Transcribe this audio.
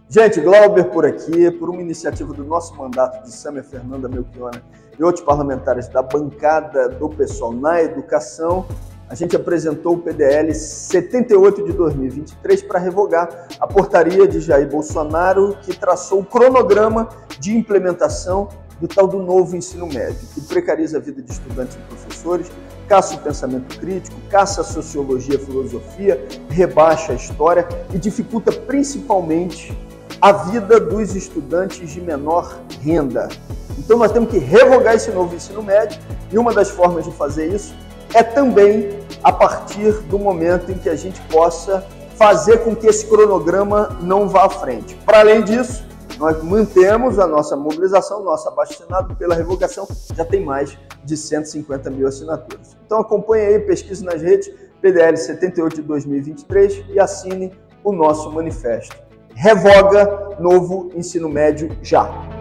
Gente, Glauber por aqui, por uma iniciativa do nosso mandato de Sâmia Fernanda Melchiona e outros parlamentares da bancada do PSOL na educação, a gente apresentou o PDL 78 de 2023 para revogar a portaria de Jair Bolsonaro que traçou o cronograma de implementação do tal do novo ensino médio, que precariza a vida de estudantes e professores, caça o pensamento crítico, caça a sociologia e a filosofia, rebaixa a história e dificulta principalmente a vida dos estudantes de menor renda. Então nós temos que revogar esse novo ensino médio e uma das formas de fazer isso é também a partir do momento em que a gente possa fazer com que esse cronograma não vá à frente. Para além disso, nós mantemos a nossa mobilização, nosso abaixo-assinado pela revogação, já tem mais de 150 mil assinaturas. Então acompanhe aí, pesquise nas redes, PDL 78 de 2023 e assine o nosso manifesto. Revoga novo ensino médio já!